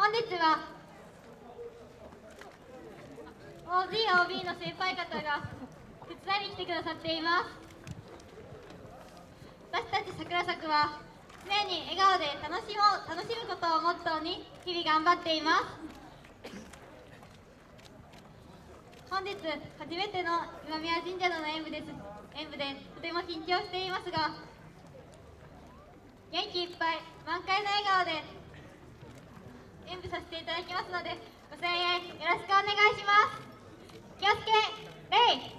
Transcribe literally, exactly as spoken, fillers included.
本日は オージー、オービー の先輩方が手伝いに来てくださっています。私たち桜咲は常に笑顔で楽しもう楽しむことをモットーに日々頑張っています。本日初めての今宮神社での演舞です演舞でとても緊張していますが、元気いっぱい満開の笑顔で演舞させていただきますので、ご声援よろしくお願いします。気をつけ礼。